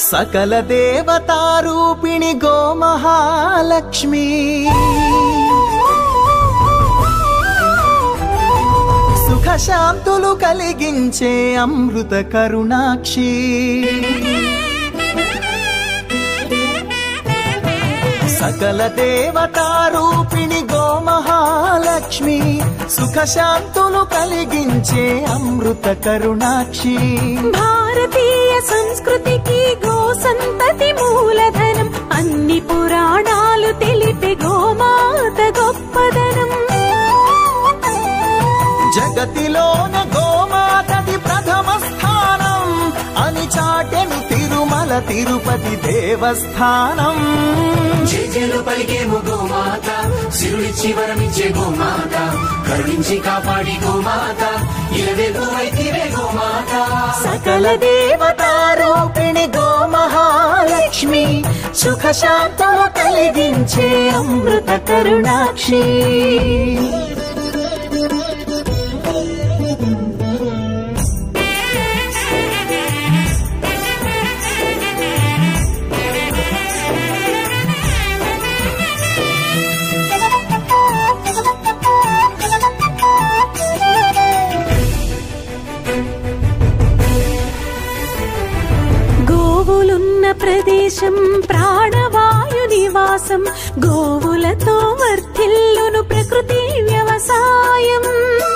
सकल देवतारूपिणि गोमहालक्ष्मी सुख शांतुलु कलिगिंचे अमृत करुणाक्षी सकल देवतारूपिणि गोमहालक्ष्मी सुख शांतुलु कलिगिंचे अमृत करुणाक्षी भारतीय संस्कृति की गो संतति मूलधनम अन्नि पुराणालु तेलिपे गोमात गोप्पदनम जगतिलोन गोमातदि प्रथम स्थानम अनि चाटेनु तिरुमल तिरुपति देवस्थानम జేజేలు పలికేము గోమాత సిరులిచ్చి వరమిచ్చే గోమాత కరుణించి కాపాడి గోమాత ఇలవేల్పు వైతివే గోమాత सकल देवतारूपिणि गोमहालक्ष्मी सुख शांतुलु कलिगिंचे अमृत करुणाक्षी గోవులున్న ప్రదేశం ప్రాణవాయు నివాసం గోవులతో వర్ధిల్లును ప్రకృతి వ్యవసాయం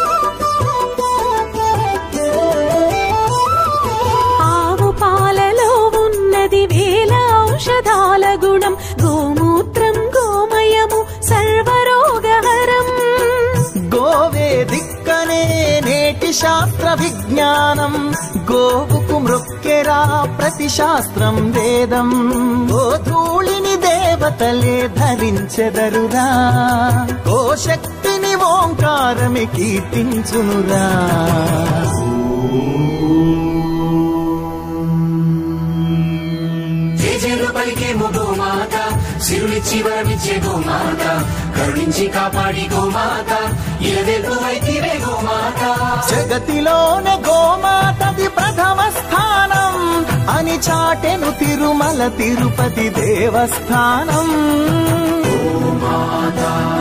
ఆవు పాలలో ఉన్నది వేల ఔషధాల గుణం గోమూత్రం గోమయము సర్వరోగహరం गोवे दिक्कने नेटि शास्त्र विज्ञानम गोवुकु मृक्केरा प्रति शास्त्रं वेदं ओ धूलिनि देवतले धरिंచెదరురా ओ शक्तिनि ओंकारमि कीर्तिंచునురా జేజేలు పలికేము గోమాత సిరులిచ్చి వరమిచ్చే గోమాత కరుణించి కాపాడి గోమాత ఇలవేల్పు వైతివే గోమాత జగతిలోనే గోమాతది ప్రథమ స్థానం అని చాటెను తిరుమల తిరుపతి దేవస్థానం గోమాత